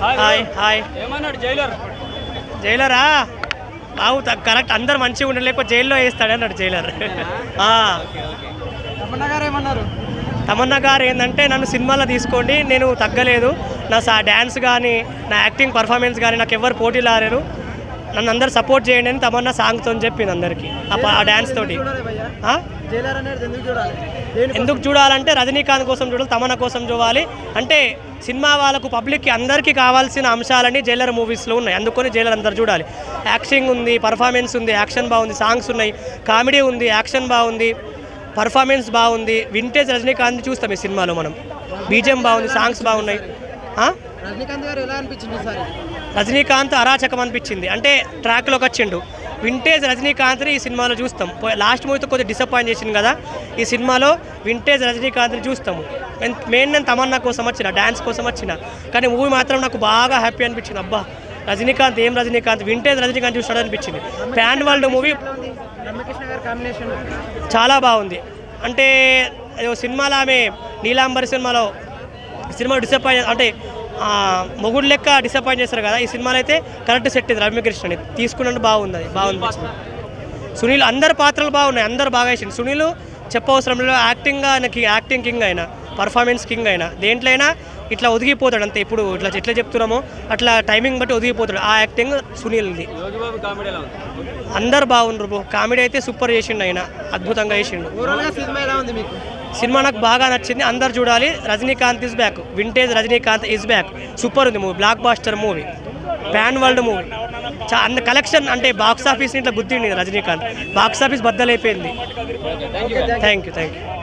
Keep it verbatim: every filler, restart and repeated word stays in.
Hi hi జైలరా బావు correct అందరు మంచిగా ఉండరు లేకపోతే జైల్లో వేస్తాడు అన్నాడు జైలర్. తమన్నా గారు ఏంటంటే నన్ను సినిమాలో తీసుకోండి, నేను తగ్గలేదు, నా సా డ్యాన్స్ కానీ నా యాక్టింగ్ పర్ఫార్మెన్స్ కానీ నాకు ఎవరు పోటీలు ఆడారు, నన్ను అందరు సపోర్ట్ చేయండి అని తమన్నా సాంగ్తో చెప్పింది అందరికీ ఆ డ్యాన్స్ తోటి. ఎందుకు చూడాలంటే రజనీకాంత్ కోసం చూడాలి, తమన్నా కోసం చూడాలి. అంటే సినిమా వాళ్ళకు పబ్లిక్కి అందరికీ కావాల్సిన అంశాలన్నీ జైలర్ మూవీస్లో ఉన్నాయి, అందుకని జైలర్ అందరు చూడాలి. యాక్షన్ ఉంది, పర్ఫార్మెన్స్ ఉంది, యాక్షన్ బాగుంది, సాంగ్స్ ఉన్నాయి, కామెడీ ఉంది, యాక్షన్ బాగుంది, పర్ఫార్మెన్స్ బాగుంది. వింటేజ్ రజనీకాంత్ చూస్తాం ఈ సినిమాలో మనం. బీజిఎం బాగుంది, సాంగ్స్ బాగున్నాయి. రజనీకాంత్ అరాచకం అనిపించింది, అంటే ట్రాక్లోకి వచ్చిండు. వింటేజ్ రజనీకాంత్ని ఈ సినిమాలో చూస్తాం. లాస్ట్ మూవీతో కొద్దిగా డిసప్పాయింట్ చేసింది కదా, ఈ సినిమాలో వింటేజ్ రజనీకాంత్ని చూస్తాము. మెయిన్ నేను తమన్నా కోసం వచ్చిన, డ్యాన్స్ కోసం వచ్చిన, కానీ మూవీ మాత్రం నాకు బాగా హ్యాపీ అనిపించింది. అబ్బా రజనీకాంత్ ఏం రజనీకాంత్, వింటేజ్ రజనీకాంత్ చూస్తాడు అనిపించింది. ఫ్యాన్ వరల్డ్ మూవీ చాలా బాగుంది. అంటే సినిమాలో ఆమె నీలాంబరి సినిమాలో సినిమా డిసప్పాయింట్ అంటే మొగుడు లెక్క డిసప్పాయింట్ చేస్తారు కదా, ఈ సినిమాలో అయితే కరెక్ట్ సెట్ అయింది. రమ్యకృష్ణని తీసుకున్నట్టు బాగుంది, అది బాగుంది. సునీల్ అందరు పాత్రలు బాగున్నాయి, అందరు బాగా వేసింది. సునీల్ చెప్పవసరం లేదు, యాక్టింగ్ ఆయనకి యాక్టింగ్ కింగ్ అయినా, పర్ఫార్మెన్స్ కింగ్ అయినా, దేంట్లో అయినా ఇట్లా ఒదిగిపోతాడు అంతే. ఇప్పుడు ఇట్లా ఎట్లా చెప్తున్నామో అట్లా టైమింగ్ బట్టి ఒదిగిపోతాడు. ఆ యాక్టింగ్ సునీల్ది. అందరు బాగుండ్రు, కామెడీ అయితే సూపర్ చేసిండు, ఆయన అద్భుతంగా చేసిండు. సినిమా నాకు బాగా నచ్చింది, అందరు చూడాలి. Rajinikanth is back, vintage Rajinikanth is back. Super ఉంది movie, blockbuster movie, pan world movie. చా అంత కలెక్షన్ అంటే బాక్స్ ఆఫీస్ని ఇట్లా గుర్తిండి రజనీకాంత్, బాక్స్ ఆఫీస్ బద్దలైపోయింది. Thank you thank you